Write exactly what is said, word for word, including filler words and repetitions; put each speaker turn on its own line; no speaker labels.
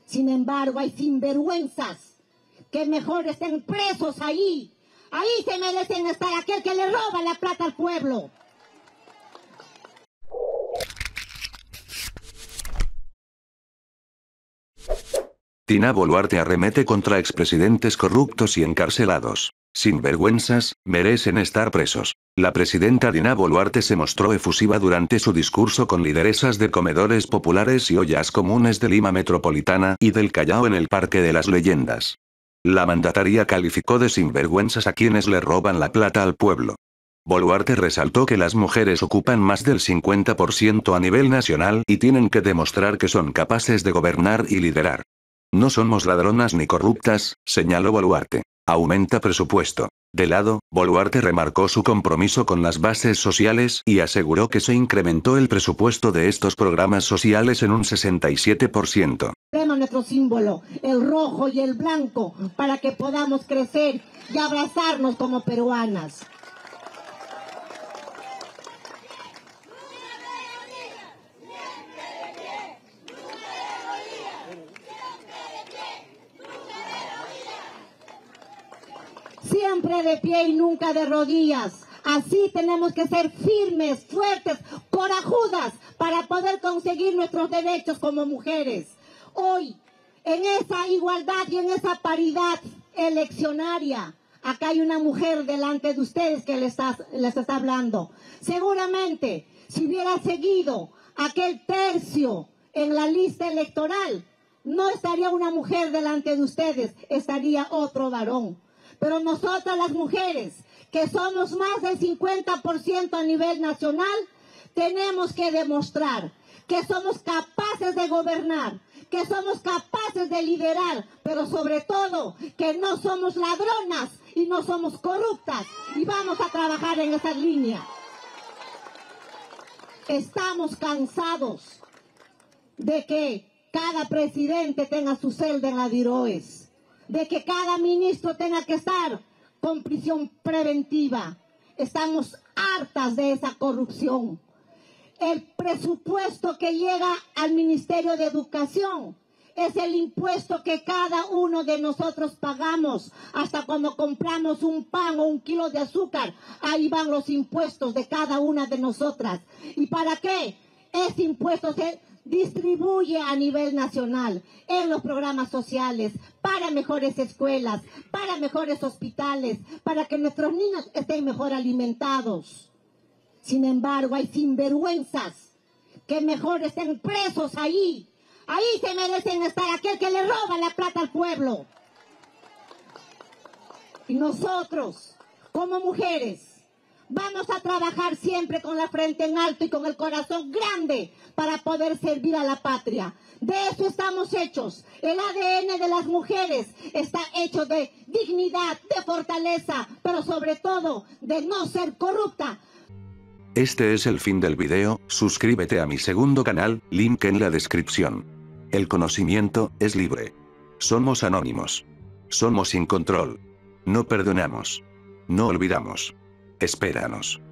Sin embargo, hay sinvergüenzas que mejor estén presos ahí. Ahí se merecen estar aquel que le roba la plata al pueblo.
Dina Boluarte arremete contra expresidentes corruptos y encarcelados. Sinvergüenzas, merecen estar presos. La presidenta Dina Boluarte se mostró efusiva durante su discurso con lideresas de comedores populares y ollas comunes de Lima Metropolitana y del Callao en el Parque de las Leyendas. La mandataria calificó de sinvergüenzas a quienes le roban la plata al pueblo. Boluarte resaltó que las mujeres ocupan más del cincuenta por ciento a nivel nacional y tienen que demostrar que son capaces de gobernar y liderar. No somos ladronas ni corruptas, señaló Boluarte. Aumenta presupuesto. De lado, Boluarte remarcó su compromiso con las bases sociales y aseguró que se incrementó el presupuesto de estos programas sociales en un sesenta y siete por ciento.
Tenemos nuestro símbolo, el rojo y el blanco, para que podamos crecer y abrazarnos como peruanas. Siempre de pie y nunca de rodillas. Así tenemos que ser firmes, fuertes, corajudas para poder conseguir nuestros derechos como mujeres. Hoy, en esa igualdad y en esa paridad eleccionaria, acá hay una mujer delante de ustedes que les está, les está hablando. Seguramente, si hubiera seguido aquel tercio en la lista electoral, no estaría una mujer delante de ustedes, estaría otro varón. Pero nosotras las mujeres, que somos más del cincuenta por ciento a nivel nacional, tenemos que demostrar que somos capaces de gobernar, que somos capaces de liderar, pero sobre todo que no somos ladronas y no somos corruptas. Y vamos a trabajar en esa línea. Estamos cansados de que cada presidente tenga su celda en la Diroes, de que cada ministro tenga que estar con prisión preventiva. Estamos hartas de esa corrupción. El presupuesto que llega al Ministerio de Educación es el impuesto que cada uno de nosotros pagamos. Hasta cuando compramos un pan o un kilo de azúcar, ahí van los impuestos de cada una de nosotras. ¿Y para qué? Ese impuesto se distribuye a nivel nacional en los programas sociales, para mejores escuelas, para mejores hospitales, para que nuestros niños estén mejor alimentados. Sin embargo, hay sinvergüenzas que mejor estén presos ahí. Ahí se merecen estar aquel que le roba la plata al pueblo. Y nosotros, como mujeres, vamos a trabajar siempre con la frente en alto y con el corazón grande para poder servir a la patria. De eso estamos hechos. El A D N de las mujeres está hecho de dignidad, de fortaleza, pero sobre todo de no ser corrupta.
Este es el fin del video. Suscríbete a mi segundo canal, link en la descripción. El conocimiento es libre. Somos anónimos. Somos sin control. No perdonamos. No olvidamos. Espéranos.